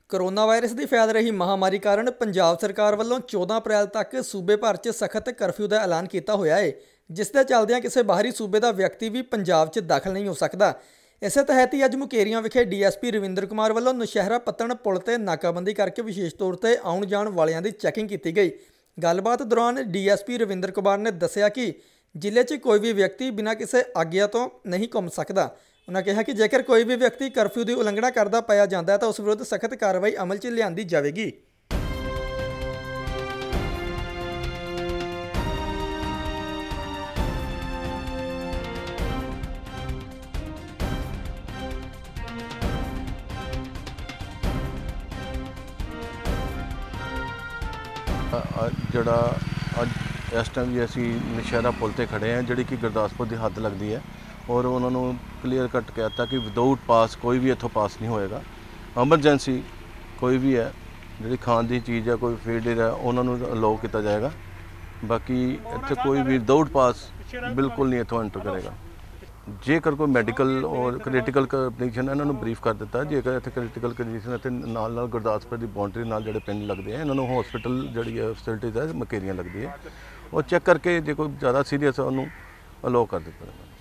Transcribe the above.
Corona virus ਦੀ ਫੈਲ ਰਹੀ ਮਹਾਮਾਰੀ ਕਾਰਨ ਪੰਜਾਬ ਸਰਕਾਰ ਵੱਲੋਂ 14 ਅਪ੍ਰੈਲ ਤੱਕ ਸੂਬੇ ਭਰ 'ਚ ਸਖਤ ਕਰਫਿਊ ਦਾ ਐਲਾਨ ਕੀਤਾ ਹੋਇਆ ਹੈ, ਜਿਸ ਦੇ ਚੱਲਦਿਆਂ ਕਿਸੇ ਬਾਹਰੀ ਸੂਬੇ ਦਾ ਵਿਅਕਤੀ ਵੀ ਪੰਜਾਬ 'ਚ ਦਾਖਲ ਨਹੀਂ ਹੋ ਸਕਦਾ। ਇਸੇ ਤਹਿਤ ਹੀ ਅੱਜ ਮੁਕੇਰੀਆਂ ਵਿਖੇ ਡੀਐਸਪੀ ਰਵਿੰਦਰ ਕੁਮਾਰ ਵੱਲੋਂ ਨੌਸ਼ਹਿਰਾ ਪੱਤਣ ਪੁਲ ਤੇ ਨਾਕਾਬੰਦੀ ਕਰਕੇ ਵਿਸ਼ੇਸ਼ ਤੌਰ ਤੇ ਆਉਣ ਜਾਣ ਵਾਲਿਆਂ ਦੀ ਚੈਕਿੰਗ ਕੀਤੀ ਗਈ। ਗੱਲਬਾਤ ਦੌਰਾਨ ਡੀਐਸਪੀ ਰਵਿੰਦਰ ਕੁਮਾਰ ਨੇ ਦੱਸਿਆ ਕਿ ਜ਼ਿਲ੍ਹੇ 'ਚ ਕੋਈ ਵੀ ਵਿਅਕਤੀ ਬਿਨਾਂ ਕਿਸੇ ਆਗਿਆ ਤੋਂ ਨਹੀਂ ਘੁੰਮ ਸਕਦਾ। उन्होंने कहा कि जेकर कोई भी व्यक्ति कर्फ्यू की उलंघना करता पाया जाता है तो उस विरुद्ध सख्त कार्रवाई अमल च लियांदी जाएगी। जड़ा अज इस टाइम भी असी नौशहरा पुल ते खड़े हैं, जिहड़ी कि गुरदासपुर की हद लगती है और उन्होंने क्लीयर कट कहता कि विदाउट पास कोई भी इत्थों पास नहीं होएगा। एमरजेंसी कोई भी है जी खाण की चीज़ है, कोई फीड है, उन्होंने अलाउ किया जाएगा। बाकी इत्थे कोई भी विदाउट पास बिल्कुल नहीं इत्थों एंटर करेगा। जेकर कोई मैडिकल और क्रिटिकल कंडीशन है, इन्होंने ब्रीफ कर दिता। जेकर इत्थे क्रिटिकल कंडीशन इत्थे नाल गुरदासपुर की बाउंड्री नाल जिहड़े पिंड लगते हैं, इन्होंने हॉस्पिटल जिहड़ी है फैसिलिटीज़ है मकेरियां लगती है, और चैक करके जो कोई ज़्यादा सीरीयस है उन्होंने अलाउ कर दिता।